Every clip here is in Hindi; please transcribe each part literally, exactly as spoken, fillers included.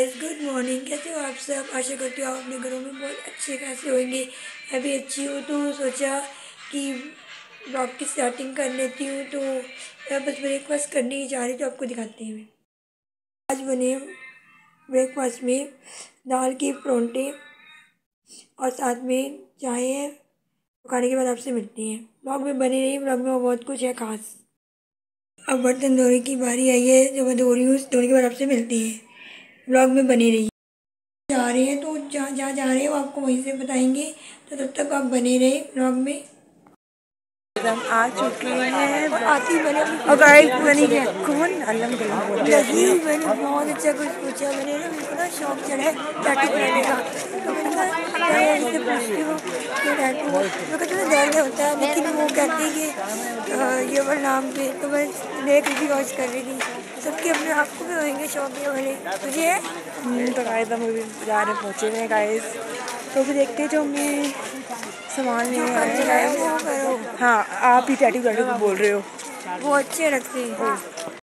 Guys, good morning. कैसे हो आप सब? आशा करती हूँ आप अपने घरों में बहुत अच्छे खासे होंगे। मैं भी अच्छी हूँ, तो सोचा कि ब्लॉग की स्टार्टिंग कर लेती हूँ। तो मैं बस ब्रेकफास्ट करने ही जा रही, तो आपको दिखाते हैं। आज बने ब्रेकफास्ट में दाल के परोंठे और साथ में चाय है। खाने के बाद आपसे मिलते हैं। ब्लॉग में बने रही, ब्लॉग में बहुत कुछ है खास। अब बर्तन धोने की बारी आई है, जो मैं धो रही हूँ। धोने के बाद आपसे मिलते हैं। ब्लॉग में बने रही। जा रहे हैं तो जहाँ जहाँ जा रहे हैं वो आपको वहीं से बताएंगे, तो तब तक आप बने रहे ब्लॉग में। हम आ चुके हैं आती मैंने और गाइस बनी क्या कौन अलम लगी। मैंने बहुत अच्छा कुछ पूछा। मैंने ना मेरे को ना शौक चढ़ा है टैटू बनाने का। तो मैंने कहा मैं इससे पूछती हूँ कि टैटू मेरे को तो दर्द होता है, लेकिन वो कहते हैं कि ये वाला नाम पे। तो मैं देख रही थी, वॉच कर रही थी। सबके अपने आप को भी होंगे शौक ये वाले। तुझे है? तो गाइस हम अभी जा रहे पहुँचे हुए हैं गाइस। तो भी देखते हैं जो हमें सामान लेने आए हैं गाइस। हाँ, आप ही टैटू टैटू को बोल रहे हो, वो अच्छे लगते हैं।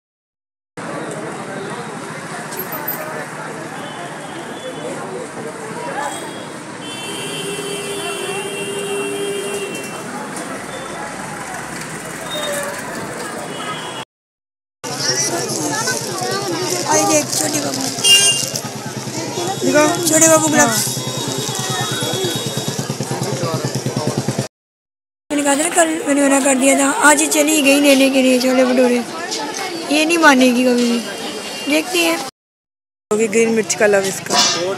आई देख छोटे बाबू, देखो छोटे बाबू ग्लव्स। मैंने कहा था ना कल, मैंने मना कर दिया था। आज ही चली गई लेने के लिए छोले भटूरे। ये नहीं मानेगी कभी भी। देखते हैं। होगी ग्रीन मिर्च का लव इसका।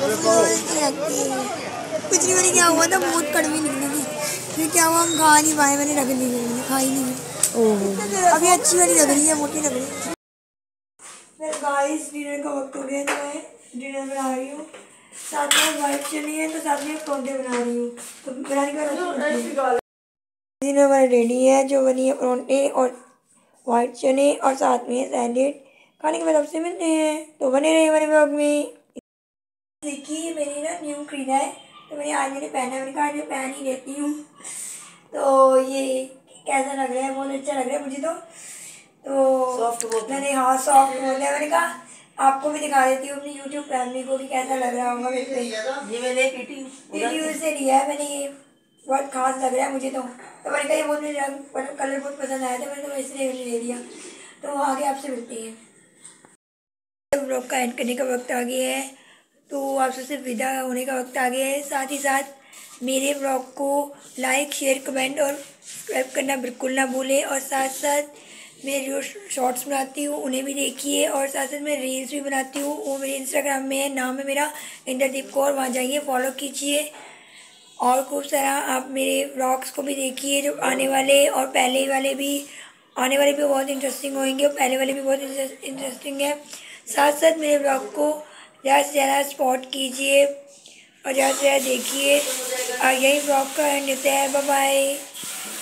पिछली बार क्या हुआ था, बहुत कड़वी निकली थी। फिर क्या हुआ, हम खा नहीं पाए। मैंने रख ली, खाई नहीं। ओह, अभी अच्छी वाली लग रही है, मोटी लग रही है। फिर गाइस डिनर का वक्त हो गया, तो मैं डिनर बना रही हूँ। साथ में वाइट चनी है, तो साथ में परोंठे बना रही हूँ। तो बनाने के बाद डिनर हमारा रेडी है, जो बनी है परोंठे और वाइट चने और साथ में सैलेड। खाने के बाद आपसे मिलते हैं, तो बने रहे हमारे ब्लॉग में। देखिए मैंने ना न्यू खरीदा है, तो मैंने आज मैंने पहना है। मैंने कहा आज मैं पहन ही लेती हूँ। तो ये कैसा लग रहा है? बहुत अच्छा लग रहा है मुझे तो। तो मैंने, हाँ सॉफ्ट बोल है। मैंने कहा आपको भी दिखा देती हूँ, अपनी यूट्यूब फैमिली को भी कैसा लग रहा होगा मेरे पे। ये मैंने पीटी से लिया है मैंने। ये बहुत खास लग रहा है मुझे तो। तो मैंने कहा ये बहुत मुझे रंग कलर बहुत पसंद आया था, मैंने तो इसलिए मैंने ले लिया। तो आगे आपसे मिलती हैं। ब्लॉग का एंड करने का वक्त आ गया है, तो आप सबसे विदा होने का वक्त आ गया है। साथ ही साथ मेरे ब्लॉग को लाइक शेयर कमेंट और सब्सक्राइब करना बिल्कुल ना भूलें। और साथ साथ मैं जो शॉर्ट्स बनाती हूँ उन्हें भी देखिए। और साथ साथ मैं रील्स भी बनाती हूँ, वो मेरे इंस्टाग्राम में है, नाम है मेरा इंद्रदीप कौर। वहाँ जाइए, फॉलो कीजिए। और खूब सारा आप मेरे व्लॉग्स को भी देखिए, जो आने वाले और पहले वाले भी। आने वाले भी बहुत इंटरेस्टिंग होंगे और पहले वाले भी बहुत इंटरेस्टिंग है। साथ साथ मेरे ब्लॉग को ज़्यादा से ज़्यादा सपोर्ट कीजिए और ज़्यादा से ज़्यादा देखिए। और यही ब्लॉग का एंड होता है। Bye bye.